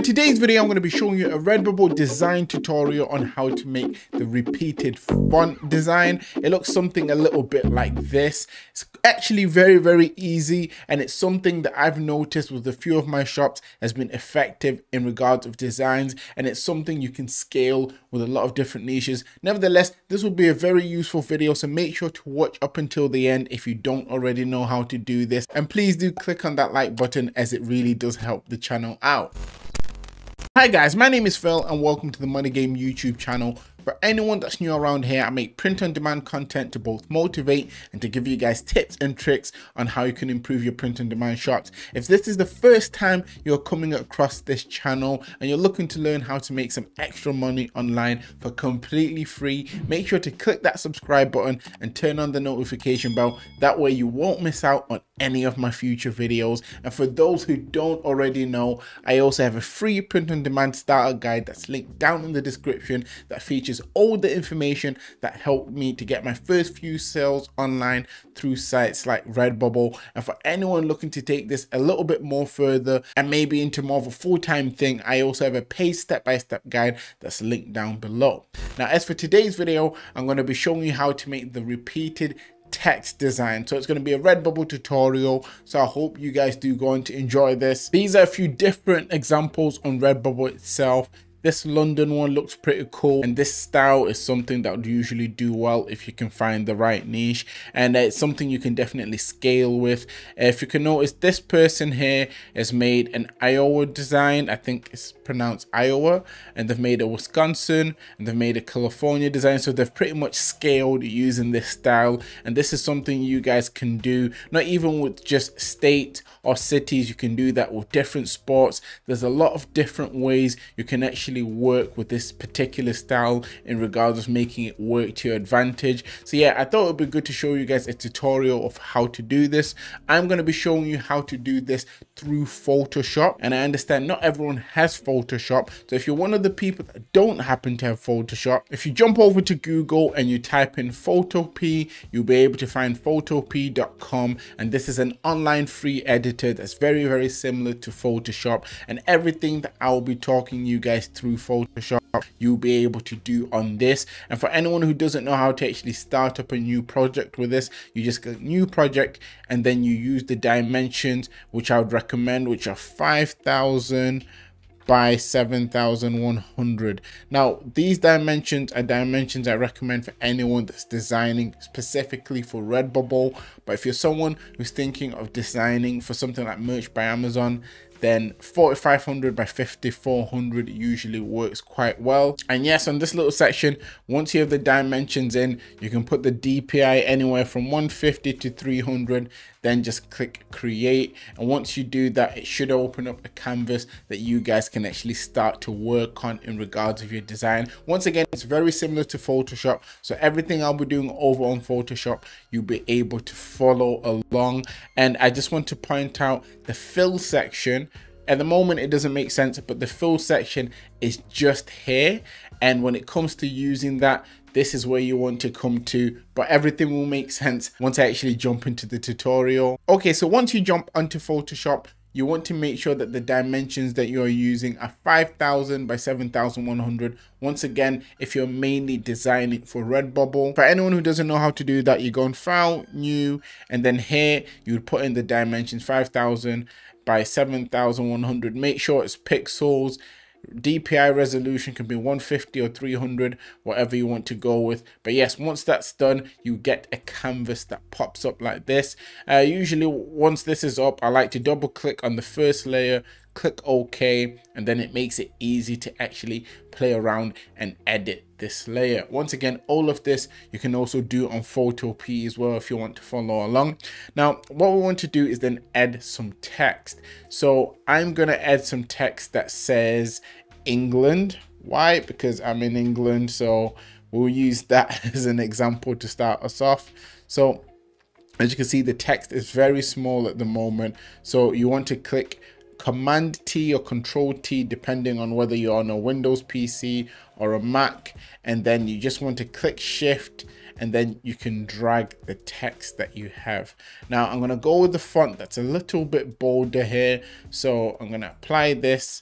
today's video, I'm going to be showing you a Redbubble design tutorial on how to make the repeated font design. It looks something a little bit like this. It's actually very easy, and it's something that I've noticed with a few of my shops has been effective in regards of designs, and it's something you can scale with a lot of different niches. Nevertheless, this will be a very useful video, so make sure to watch up until the end if you don't already know how to do this, and please do click on that like button as it really does help the channel out. Hi guys, my name is Phil and welcome to the Money Game YouTube channel. For anyone that's new around here, I make print-on-demand content to both motivate and to give you guys tips and tricks on how you can improve your print-on-demand shops. If this is the first time you're coming across this channel and you're looking to learn how to make some extra money online for completely free, make sure to click that subscribe button and turn on the notification bell. That way you won't miss out on any of my future videos. And for those who don't already know, I also have a free print-on-demand starter guide that's linked down in the description that features all the information that helped me to get my first few sales online through sites like Redbubble. And for anyone looking to take this a little bit more further and maybe into more of a full-time thing, I also have a paid step-by-step guide that's linked down below. Now, as for today's video, I'm going to be showing you how to make the repeated text design. So it's going to be a Redbubble tutorial, so I hope you guys do go on to enjoy this. These are a few different examples on Redbubble itself. This London one looks pretty cool, and this style is something that would usually do well if you can find the right niche, and it's something you can definitely scale with. If you can notice, this person here has made an Iowa design. I think it's pronounced Iowa, and they've made a Wisconsin, and they've made a California design. So they've pretty much scaled using this style, and this is something you guys can do, not even with just state or cities. You can do that with different sports. There's a lot of different ways you can actually work with this particular style in regards of making it work to your advantage. So yeah, I thought it would be good to show you guys a tutorial of how to do this. I'm going to be showing you how to do this through Photoshop, and I understand not everyone has Photoshop. So if you're one of the people that don't happen to have Photoshop, if you jump over to Google and you type in Photopea, you'll be able to find photopea.com, and this is an online free editor that's very similar to Photoshop, and everything that I'll be talking you guys through Photoshop you'll be able to do on this. And for anyone who doesn't know how to actually start up a new project with this, you just click new project and then you use the dimensions, which I would recommend, which are 5,000 by 7,100. Now these dimensions are dimensions I recommend for anyone that's designing specifically for Redbubble. But if you're someone who's thinking of designing for something like merch by Amazon, then 4,500 by 5,400 usually works quite well. And yes, on this little section, once you have the dimensions in, you can put the DPI anywhere from 150 to 300, then just click create. And once you do that, it should open up a canvas that you guys can actually start to work on in regards of your design. Once again, it's very similar to Photoshop, so everything I'll be doing over on Photoshop, you'll be able to follow along. And I just want to point out the fill section. At the moment it doesn't make sense, but the fill section is just here, and when it comes to using that, this is where you want to come to, but everything will make sense once I actually jump into the tutorial. Okay, so once you jump onto Photoshop, you want to make sure that the dimensions that you're using are 5,000 by 7,100. Once again, if you're mainly designing for Redbubble. For anyone who doesn't know how to do that, you go on File, New, and then here you would put in the dimensions 5,000 by 7,100. Make sure it's pixels. DPI resolution can be 150 or 300, whatever you want to go with. But yes, once that's done, you get a canvas that pops up like this. Usually once this is up, I like to double click on the first layer, click OK, and then it makes it easy to actually play around and edit this layer. Once again, all of this you can also do on Photopea as well if you want to follow along. Now what we want to do is then add some text. So I'm gonna add some text that says England. Why? Because I'm in England, so we'll use that as an example to start us off. So as you can see, the text is very small at the moment, so you want to click Command T or Control T depending on whether you're on a Windows PC or a Mac, and then you just want to click Shift and then you can drag the text that you have. Now I'm going to go with the font that's a little bit bolder here, so I'm going to apply this,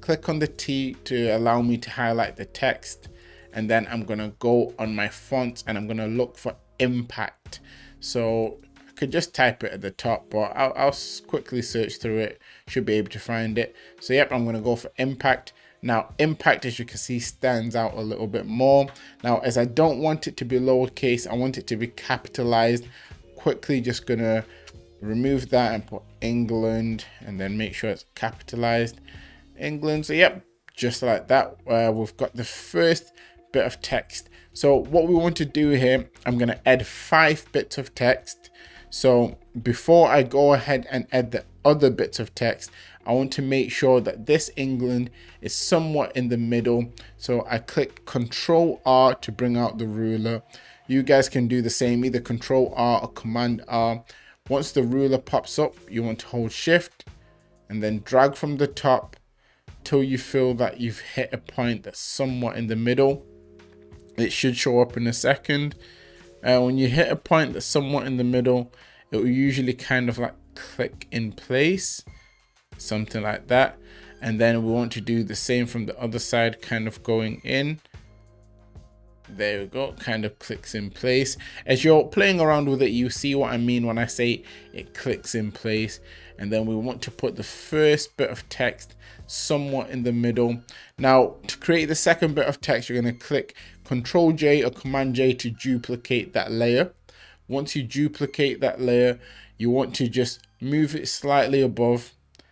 click on the T to allow me to highlight the text, and then I'm gonna go on my fonts and I'm gonna look for impact. So I could just type it at the top, but I'll quickly search through it, should be able to find it. So yep, I'm gonna go for impact. Now impact, as you can see, stands out a little bit more. Now as I don't want it to be lowercase, I want it to be capitalized. Quickly just gonna remove that and put England, and then make sure it's capitalized, England. So yep, just like that, we've got the first bit of text. So what we want to do here, I'm going to add 5 bits of text. So before I go ahead and add the other bits of text, I want to make sure that this England is somewhat in the middle. So I click Control R to bring out the ruler. You guys can do the same, either Control R or Command R. Once the ruler pops up, you want to hold Shift and then drag from the top till you feel that you've hit a point that's somewhat in the middle. It should show up in a second. When you hit a point that's somewhat in the middle, it will usually kind of like click in place, something like that. And then we want to do the same from the other side, kind of going in. There we go, kind of clicks in place. As you're playing around with it, you see what I mean when I say it clicks in place. And then we want to put the first bit of text somewhat in the middle. Now to create the second bit of text, you're going to click Control J or Command J to duplicate that layer. Once you duplicate that layer, you want to just move it slightly above.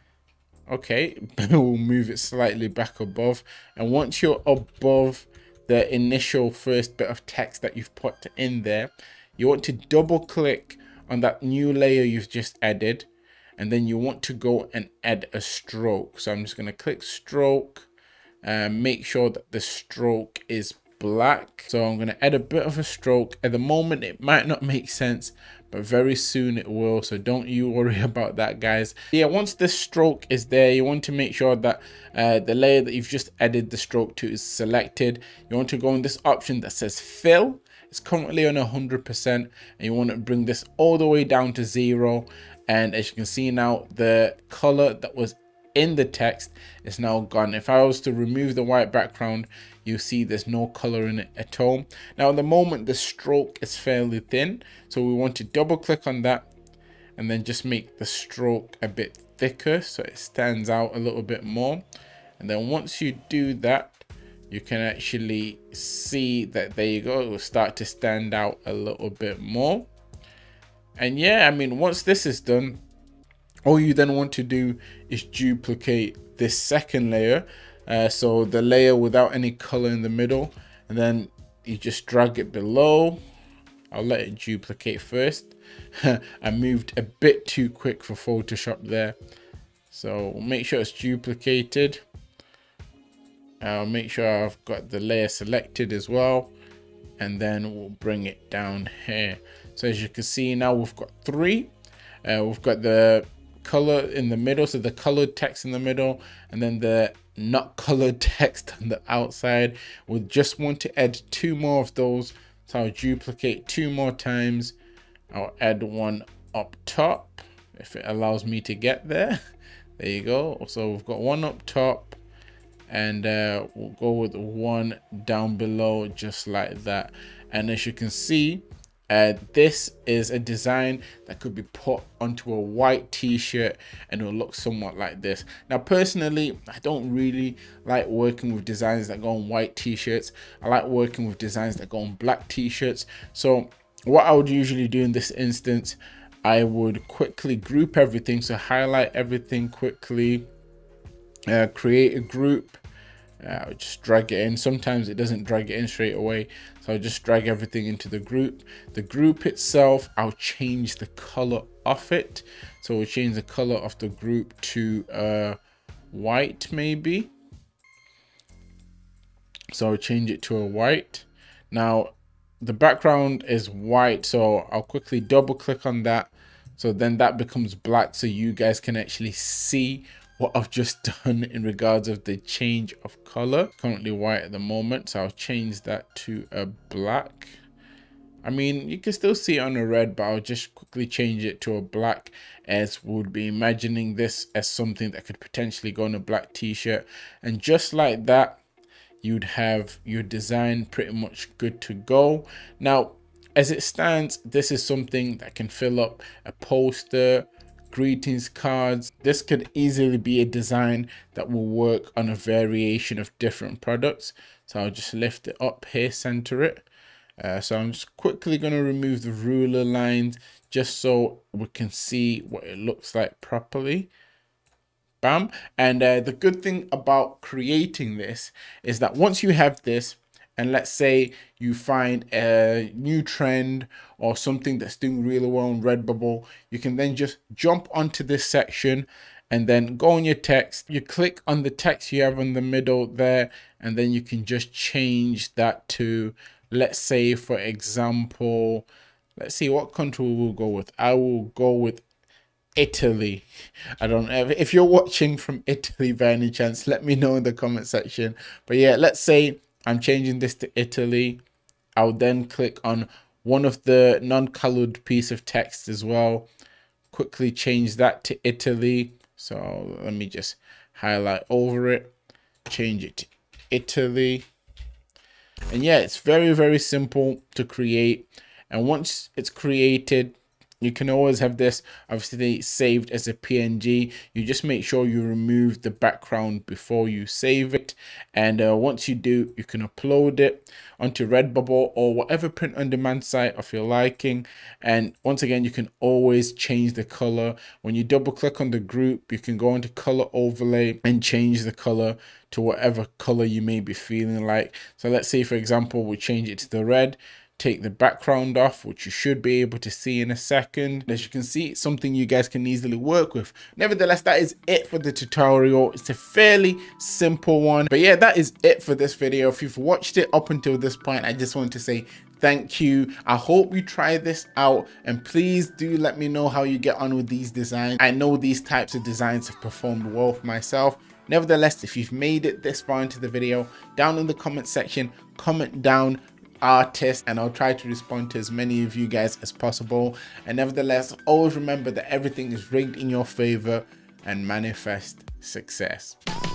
Okay, we'll move it slightly back above. And once you're above the initial first bit of text that you've put in there, you want to double click on that new layer you've just added, and then you want to go and add a stroke. So I'm just going to click stroke, make sure that the stroke is black. So I'm going to add a bit of a stroke. At the moment it might not make sense, but very soon it will, so don't you worry about that, guys. Yeah, once the stroke is there, you want to make sure that the layer that you've just added the stroke to is selected. You want to go in this option that says fill. It's currently on 100%, and you want to bring this all the way down to 0. And as you can see now, the color that was in the text is now gone. If I was to remove the white background, you see there's no color in it at all. Now at the moment the stroke is fairly thin, so we want to double click on that and then just make the stroke a bit thicker so it stands out a little bit more. And then once you do that, you can actually see that, there you go, it will start to stand out a little bit more. And yeah, I mean, once this is done, all you then want to do is duplicate this second layer, so the layer without any color in the middle, and then you just drag it below. I'll let it duplicate first. I moved a bit too quick for Photoshop there, so make sure it's duplicated. I'll make sure I've got the layer selected as well, and then we'll bring it down here. So as you can see now, we've got 3. We've got the color in the middle, so the colored text in the middle, and then the not colored text on the outside. We just want to add 2 more of those, so I'll duplicate 2 more times. I'll add one up top if it allows me to get there. There you go. So we've got one up top, and we'll go with one down below, just like that. And as you can see, this is a design that could be put onto a white t-shirt and it'll look somewhat like this. Now personally, I don't really like working with designs that go on white t-shirts. I like working with designs that go on black t-shirts. So what I would usually do in this instance, I would quickly group everything. So highlight everything quickly, create a group. I'll just drag it in. Sometimes it doesn't drag it in straight away, so I'll just drag everything into the group. The group itself, I'll change the color of it. So we'll change the color of the group to white maybe. So I'll change it to a white. Now the background is white, so I'll quickly double click on that, so then that becomes black, so you guys can actually see what I've just done in regards of the change of color. Currently white at the moment, so I'll change that to a black. I mean, you can still see it on a red, but I'll just quickly change it to a black, as would be imagining this as something that could potentially go on a black t-shirt. And just like that, you'd have your design pretty much good to go. Now, as it stands, this is something that can fill up a poster, greetings cards. This could easily be a design that will work on a variation of different products. So I'll just lift it up here, center it. So I'm just quickly going to remove the ruler lines just so we can see what it looks like properly. Bam. And the good thing about creating this is that once you have this, and let's say you find a new trend or something that's doing really well on Redbubble, you can then just jump onto this section and then go on your text. You click on the text you have in the middle there, and then you can just change that to, let's say, for example, let's see what country we'll go with. I will go with Italy. I don't know if you're watching from Italy by any chance, let me know in the comment section. But yeah, let's say I'm changing this to Italy. I'll then click on one of the non-colored piece of text as well. Quickly change that to Italy. So let me just highlight over it, change it to Italy. And yeah, it's very, very simple to create. And once it's created, you can always have this obviously saved as a PNG. You just make sure you remove the background before you save it. And once you do, you can upload it onto Redbubble or whatever print on demand site of your liking. And once again, you can always change the color. When you double click on the group, you can go into color overlay and change the color to whatever color you may be feeling like. So let's say, for example, we change it to the red. Take the background off, which you should be able to see in a second. As you can see, it's something you guys can easily work with. Nevertheless, that is it for the tutorial. It's a fairly simple one. But yeah, that is it for this video. If you've watched it up until this point, I just want to say thank you. I hope you try this out, and please do let me know how you get on with these designs. I know these types of designs have performed well for myself. Nevertheless, if you've made it this far into the video, down in the comment section, comment down artist, and I'll try to respond to as many of you guys as possible. And nevertheless, always remember that everything is rigged in your favor, and manifest success.